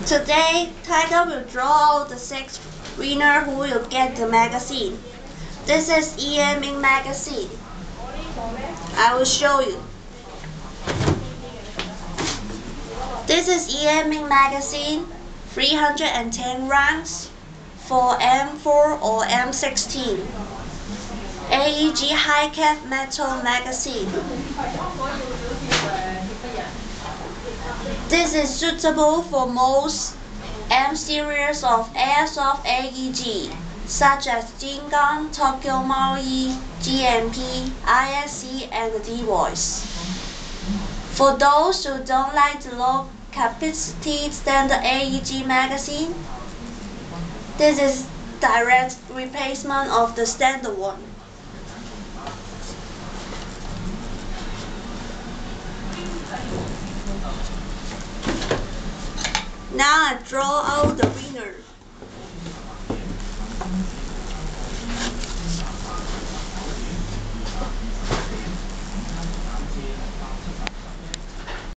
Today, Tiger will draw out the 6th winner who will get the magazine. This is EAIMING magazine. I will show you. This is EAIMING magazine, 310 rounds for M4 or M16. AEG high-cap metal magazine. This is suitable for most M series of Airsoft AEG, such as Jingan, Tokyo Maui, GMP, ISC, and the D-Voice. For those who don't like the low capacity standard AEG magazine, this is direct replacement of the standard one. Now I draw out the winner.